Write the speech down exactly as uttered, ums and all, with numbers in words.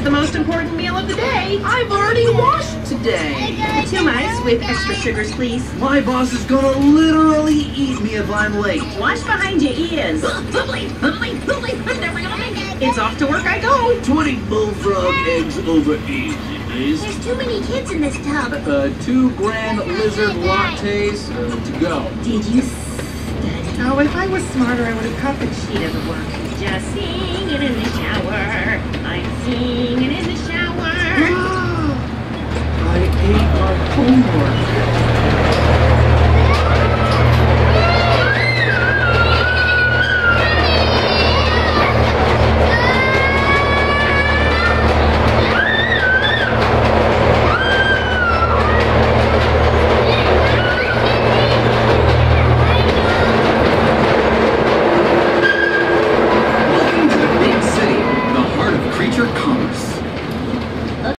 is the most important meal of the day. I've already washed today. Two mice with extra sugars, please. My boss is gonna literally eat me if I'm late. Wash behind your ears. It's off to work I go. twenty bullfrog eggs over easy, please. There's too many kids in this tub. Uh, two grand lizard lattes uh, to go. Did you study? Oh, if I was smarter, I would have cut the sheet of the work. Just singing in the shower. I'm singing in the shower. I ate our homework. Creature Comedy.